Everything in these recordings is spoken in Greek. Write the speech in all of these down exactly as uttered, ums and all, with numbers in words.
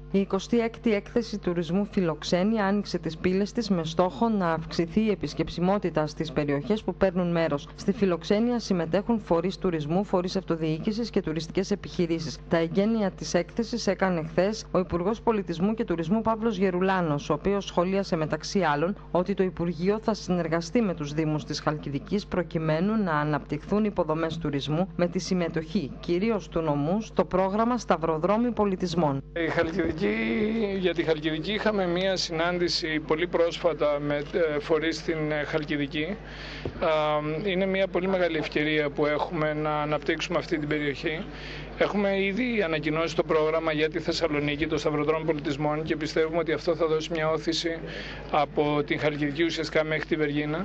Η εικοστή έκτη έκθεση τουρισμού Φιλοξένεια άνοιξε τις πύλες της με στόχο να αυξηθεί η επισκεψιμότητα στις περιοχές που παίρνουν μέρος. Στη Φιλοξένεια συμμετέχουν φορείς τουρισμού, φορείς αυτοδιοίκησης και τουριστικές επιχειρήσεις. Τα εγγένεια της έκθεσης έκανε χθες ο Υπουργός Πολιτισμού και Τουρισμού Παύλος Γερουλάνος, ο οποίος σχολίασε μεταξύ άλλων ότι το Υπουργείο θα συνεργαστεί με τους Δήμους της Χαλκιδικής προκειμένου να αναπτυχθούν υποδομές τουρισμού με τη συμμετοχή κυρίως του νομού στο πρόγραμμα Σταυροδρόμι Πολιτισμών. Η Χαλκιδική, για τη Χαλκιδική είχαμε μία συνάντηση πολύ πρόσφατα με φορείς στην Χαλκιδική. Είναι μία πολύ μεγάλη ευκαιρία που έχουμε να αναπτύξουμε αυτή την περιοχή. Έχουμε ήδη ανακοινώσει το πρόγραμμα για τη Θεσσαλονίκη, το Σταυροδρόμι Πολιτισμών, και πιστεύουμε ότι αυτό θα δώσει μια όθηση από την Χαλκιδική ουσιαστικά μέχρι τη Βεργίνα.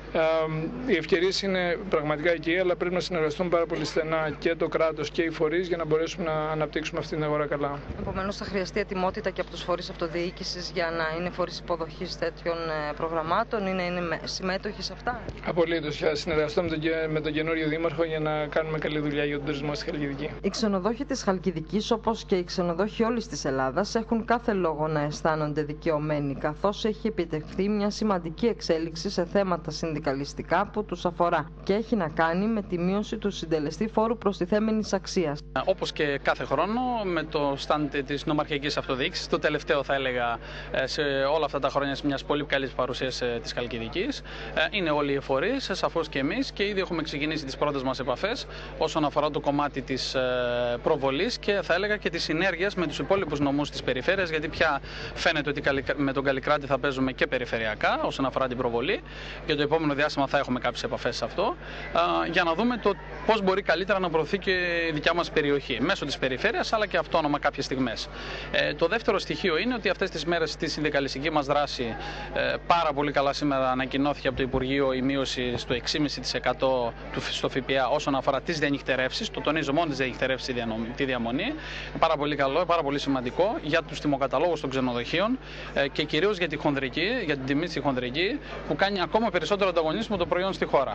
Οι ευκαιρίες είναι πραγματικά εκεί, αλλά πρέπει να συνεργαστούν πάρα πολύ στενά και το κράτος και οι φορείς για να μπορέσουμε να αναπτύξουμε αυτή την αγορά καλά. Επομένως, θα χρειαστεί ετοιμότητα και από τους φορείς αυτοδιοίκησης για να είναι φορείς υποδοχής τέτοιων προγραμμάτων ή να είναι συμμέτοχοι σε αυτά. Απολύτως. Θα συνεργαστώ με τον, με τον καινούριο δήμαρχο για να κάνουμε καλή δουλειά για τον τουρισμό στη Χαλκιδική. Οι ξενοδόχοι της Χαλκιδικής, όπως και οι ξενοδόχοι όλης της Ελλάδας, έχουν κάθε λόγο να αισθάνονται δικαιωμένοι, καθώς έχει επιτευχθεί μια σημαντική εξέλιξη σε θέματα συνδικαλιστικά που τους αφορά και έχει να κάνει με τη μείωση του συντελεστή φόρου προστιθέμενης αξίας. Όπως και κάθε χρόνο, με το στάντ της νομαρχιακής αυτοδιοίκησης, το τελευταίο θα έλεγα σε όλα αυτά τα χρόνια μιας πολύ καλής παρουσίας της Χαλκιδικής, είναι όλοι οι φορείς, σαφώς και εμείς, και ήδη έχουμε ξεκινήσει τις πρώτες μας επαφές όσον αφορά το κομμάτι της προβολής και θα έλεγα και της συνέργειας με τους υπόλοιπους νομούς της περιφέρειας, γιατί πια φαίνεται ότι με τον Καλλικράτη θα παίζουμε και περιφερειακά όσον αφορά την προβολή. Και το επόμενο διάστημα θα έχουμε κάποιες επαφές σε αυτό, για να δούμε το πώς μπορεί καλύτερα να προωθεί και η δικιά μας περιοχή μέσω της περιφέρειας, αλλά και αυτόνομα κάποιες στιγμές. Ε, το δεύτερο στοιχείο είναι ότι αυτές τις μέρες στη συνδικαλιστική μας δράση, ε, πάρα πολύ καλά σήμερα ανακοινώθηκε από το Υπουργείο η μείωση στο έξι κόμμα πέντε τοις εκατό στο ΦΠΑ όσον αφορά τις διανυκτερεύσεις. Το τονίζω, μόνο τις διανυκτερεύσεις τη διαμονή. Πάρα πολύ καλό, πάρα πολύ σημαντικό για τους τιμοκαταλόγους των ξενοδοχείων ε, και κυρίως για τη χονδρική, για την τιμή στη χονδρική, που κάνει ακόμα περισσότερο ανταγωνισμό το προϊόν στη χώρα.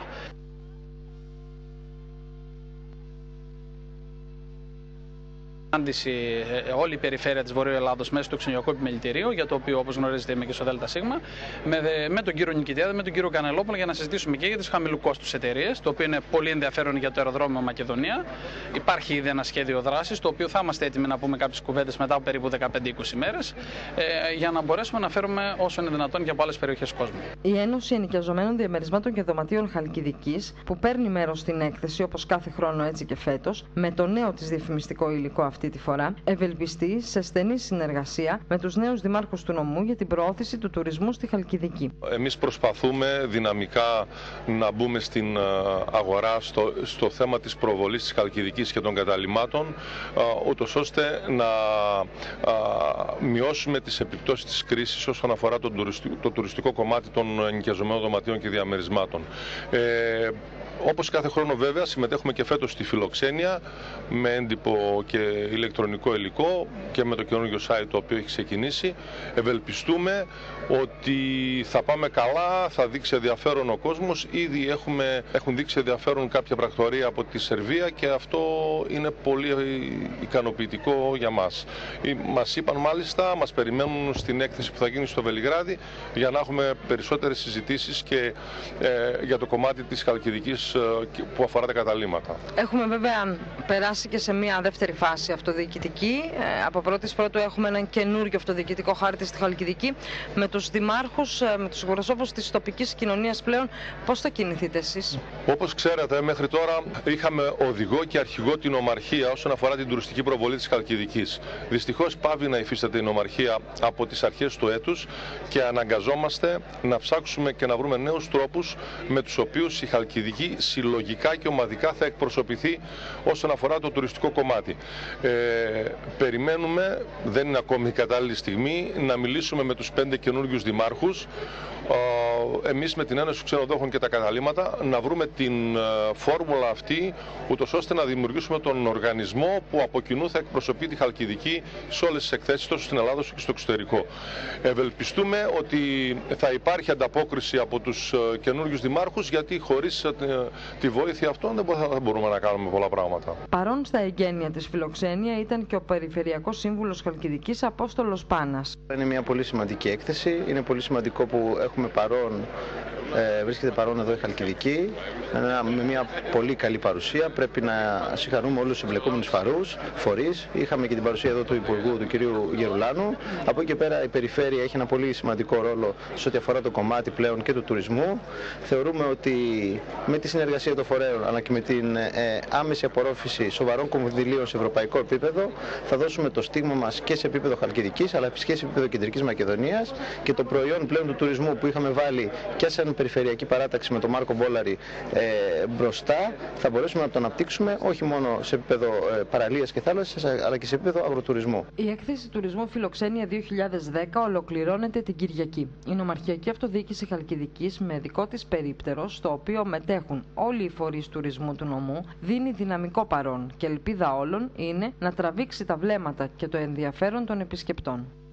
Όλη η περιφέρεια της Βορείου Ελλάδος μέσα στο ξενοδοχειακό επιμελητηρίο, για το οποίο, όπως γνωρίζετε, είμαι και στο ΔΣ, με, με τον κύριο Νικητέδη, με τον κύριο Κανελόπουλο, για να συζητήσουμε και για τις χαμηλού κόστους εταιρείες, το οποίο είναι πολύ ενδιαφέρον για το αεροδρόμιο Μακεδονία. Υπάρχει ήδη ένα σχέδιο δράσης, το οποίο θα είμαστε έτοιμοι να πούμε κάποιες κουβέντες μετά από περίπου δεκαπέντε είκοσι μέρες, ε, για να μπορέσουμε να φέρουμε όσο είναι δυνατόν και από άλλες περιοχές του κόσμου. Η Ένωση Ενοικιαζομένων Διαμερισμάτων και Δωματίων Χαλκιδικής, που παίρνει μέρος στην έκθεση όπως κάθε χρόνο έτσι και φέτος, με το νέο της διαφημιστικό υλικό αυτή τη φορά, ευελπιστεί σε στενή συνεργασία με τους νέους δημάρχους του νομού για την προώθηση του τουρισμού στη Χαλκιδική. Εμείς προσπαθούμε δυναμικά να μπούμε στην αγορά στο, στο θέμα της προβολής της Χαλκιδικής και των καταλυμάτων, ούτως ώστε να μειώσουμε τις επιπτώσεις της κρίσης όσον αφορά το τουριστικό, το τουριστικό κομμάτι των ενοικιαζομένων δωματίων και διαμερισμάτων. Ε, Όπως κάθε χρόνο βέβαια συμμετέχουμε και φέτος στη Φιλοξένεια με έντυπο και ηλεκτρονικό υλικό και με το καινούργιο site το οποίο έχει ξεκινήσει. Ευελπιστούμε ότι θα πάμε καλά, θα δείξει ενδιαφέρον ο κόσμος. Ήδη έχουμε, έχουν δείξει ενδιαφέρον κάποια πρακτορία από τη Σερβία και αυτό είναι πολύ ικανοποιητικό για μας. Μας είπαν μάλιστα, μας περιμένουν στην έκθεση που θα γίνει στο Βελιγράδι για να έχουμε περισσότερες συζητήσεις και ε, για το κομμάτι της Χαλκιδικής που αφορά τα καταλύματα. Έχουμε βέβαια περάσει και σε μια δεύτερη φάση αυτοδιοικητική. Από πρώτης πρώτου έχουμε έναν καινούριο αυτοδιοικητικό χάρτη στη Χαλκιδική. Με τους δημάρχους, με τους εκπροσώπους της τοπικής κοινωνίας πλέον, πώς θα κινηθείτε εσείς? Όπως ξέρετε, μέχρι τώρα είχαμε οδηγό και αρχηγό την ομαρχία όσον αφορά την τουριστική προβολή της Χαλκιδικής. Δυστυχώς πάβει να υφίσταται η ομαρχία από τις αρχές του έτους και αναγκαζόμαστε να ψάξουμε και να βρούμε νέους τρόπους με τους οποίους η Χαλκιδική συλλογικά και ομαδικά θα εκπροσωπηθεί όσον αφορά το τουριστικό κομμάτι. Ε, περιμένουμε, δεν είναι ακόμη η κατάλληλη στιγμή, να μιλήσουμε με τους πέντε καινούργιους δημάρχους, ε, εμείς με την Ένωση Ξενοδόχων και τα καταλύματα, να βρούμε την ε, φόρμουλα αυτή, ούτως ώστε να δημιουργήσουμε τον οργανισμό που από κοινού θα εκπροσωπεί τη Χαλκιδική σε όλες τις εκθέσεις τόσο στην Ελλάδα όσο και στο εξωτερικό. Ευελπιστούμε ότι θα υπάρχει ανταπόκριση από τους ε, καινούργιους δημάρχους, γιατί χωρίς τη βοήθεια αυτών δεν μπορούμε να κάνουμε πολλά πράγματα. Παρόν στα εγγένεια της Φιλοξένειας Φιλοξενία ήταν και ο Περιφερειακός Σύμβουλος Χαλκιδικής Απόστολος Πάνας. Είναι μια πολύ σημαντική έκθεση. Είναι πολύ σημαντικό που έχουμε παρόν, ε, βρίσκεται παρόν εδώ η Χαλκιδική με μια πολύ καλή παρουσία. Πρέπει να συγχαρούμε όλους τους εμπλεκόμενους φορείς. Είχαμε και την παρουσία εδώ του Υπουργού, του κ. Γερουλάνου. Από εκεί και πέρα η περιφέρεια έχει ένα πολύ σημαντικό ρόλο σε ό,τι αφορά το κομμάτι πλέον και του τουρισμού. Θεωρούμε ότι με τη συνεργασία των φορέων αλλά και με την ε, άμεση απορρόφηση σοβαρών κονδυλίων σε ευρωπαϊκό επίπεδο θα δώσουμε το στίγμα μας και σε επίπεδο Χαλκιδικής αλλά και σε επίπεδο Κεντρικής Μακεδονίας και το προϊόν πλέον του τουρισμού που είχαμε βάλει και σαν περιφερειακή παράταξη με τον Μάρκο Μπόλαρη ε, μπροστά θα μπορέσουμε να το αναπτύξουμε όχι μόνο σε επίπεδο ε, παραλίας και θάλασσας αλλά και σε επίπεδο αγροτουρισμού. Η έκθεση τουρισμού Φιλοξένια δύο χιλιάδες δέκα ολοκληρώνεται την Κυριακή. Η Νομαρχιακή Αυτοδιοίκηση Χαλκιδικής με δικό της περίπτερο, στο οποίο μετέχουν όλοι οι φορείς τουρισμού του νομού, δίνει δυναμικό παρόν και ελπίδα όλων είναι να τραβήξει τα βλέμματα και το ενδιαφέρον των επισκεπτών.